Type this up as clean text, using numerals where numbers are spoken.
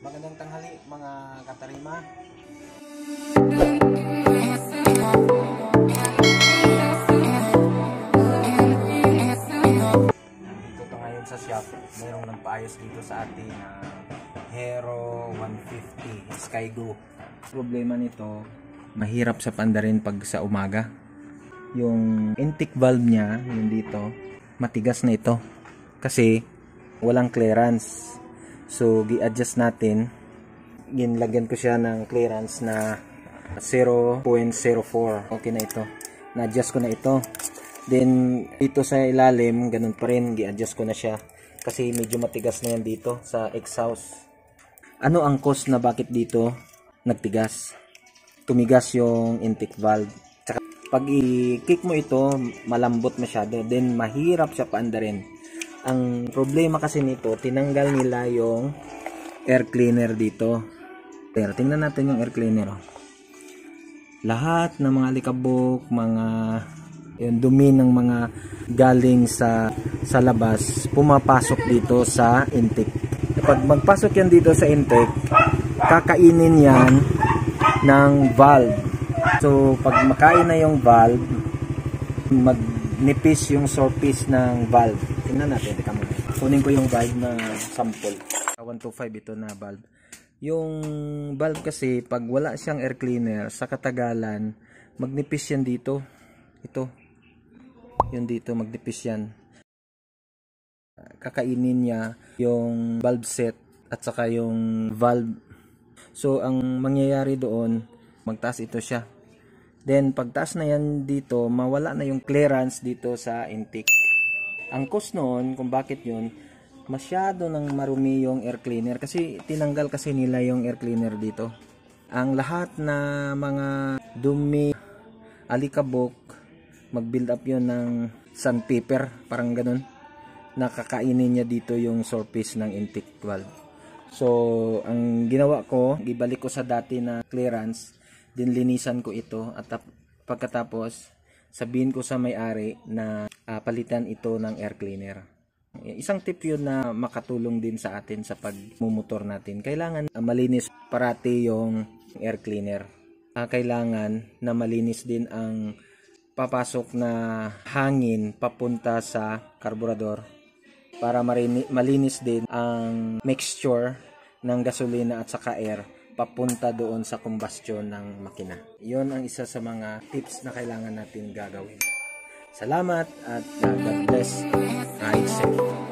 Magandang tanghali mga katarima. Dito to ngayon sa shop. Mayroong nagpaayos dito sa ating Hero 150 Skygo. Problema nito, mahirap sa pandarin pag sa umaga. Yung intake valve niya, yung dito, matigas na ito. Kasi walang clearance. So, gi-adjust natin. Ginlagyan ko siya ng clearance na 0.04. Okay na ito. Na-adjust ko na ito. Then, dito sa ilalim, ganun pa rin. Gi-adjust ko na siya. Kasi medyo matigas na yan dito sa exhaust. Ano ang cause na bakit dito nagtigas? Tumigas yung intake valve. Tsaka, pag i-kick mo ito, malambot masyado. Then, mahirap siya paandarin. Ang problema kasi nito, tinanggal nila yung air cleaner dito. Pero tingnan natin yung air cleaner. Lahat ng mga alikabok, mga yung dumi ng mga galing sa labas, pumapasok dito sa intake. Kapag magpasok yan dito sa intake, kakainin yan ng valve. So pag makain na yung valve, magnipis yung surface ng valve. Tingnan natin, teka muna. Kunin ko yung valve na sample. 125 ito na valve. Yung valve kasi, pag wala siyang air cleaner, sa katagalan, magnipis yan dito. Ito. Yung dito, magnipis yan. Kakainin niya yung valve set at saka yung valve. So, ang mangyayari doon, magtaas ito siya. Then, pagtaas na yan dito, mawala na yung clearance dito sa intake. Ang cause noon, kung bakit yun, masyado nang marumi yung air cleaner. Kasi tinanggal kasi nila yung air cleaner dito. Ang lahat na mga dumi, alikabok, mag-build up yun ng sandpaper, parang ganun. Nakakainin niya dito yung surface ng intake valve. So, ang ginawa ko, ibalik ko sa dati na clearance, din linisan ko ito at pagkatapos sabihin ko sa may-ari na palitan ito ng air cleaner. Isang tip yun na makatulong din sa atin sa pagmumotor natin. Kailangan malinis parati yung air cleaner. Kailangan na malinis din ang papasok na hangin papunta sa karburador para malinis din ang mixture ng gasolina at saka air papunta doon sa combustion ng makina. Yun ang isa sa mga tips na kailangan natin gagawin. Salamat at God bless. Ride safe.